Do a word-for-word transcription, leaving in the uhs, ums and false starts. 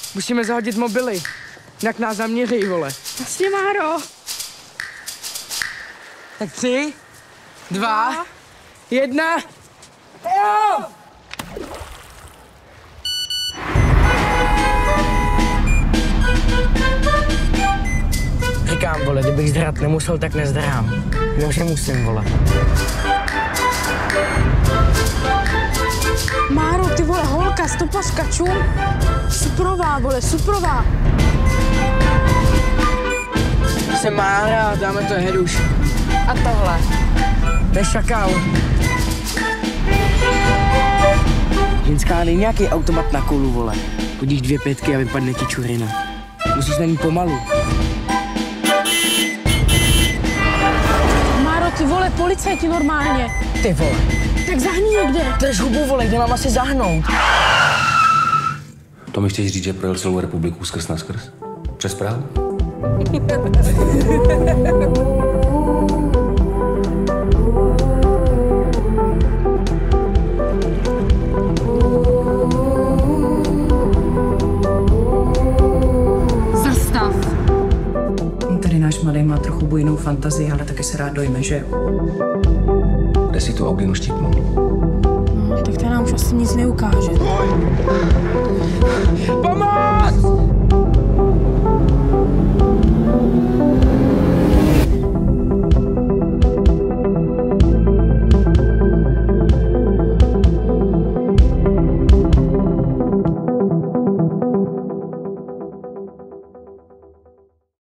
Musíme zahodit mobily. Jinak nás zaměří, vole. Jasně, Máro. Tak tři, dva, dva. jedna. Jo! Říkám, vole, kdybych zdrat nemusel, tak nezdrám. No, že musím, vole. Máro, ty vole, holka, stopařka, čum. Suprová, vole, suprová. Jsem Mára, dáme to heduš. A tohle? To je šakal. Ženská, není nějaký automat na kolu, vole. Hodíš dvě pětky a vypadne ti čurina. Musíš na ní pomalu. Máro, ty vole, policajti normálně. Ty vole. Tak zahni někde. Drž hubu, vole, kde mám asi zahnout? To mi chceš říct, že projel celou republiku skrz na skrz? Přes Prahu? Zastav. Tady náš mladý má trochu bujnou fantazii, ale taky se rád dojme, že jo? Kde si tu Auginu štípnul? No, tak to nám už asi nic neukáže. Pomoc!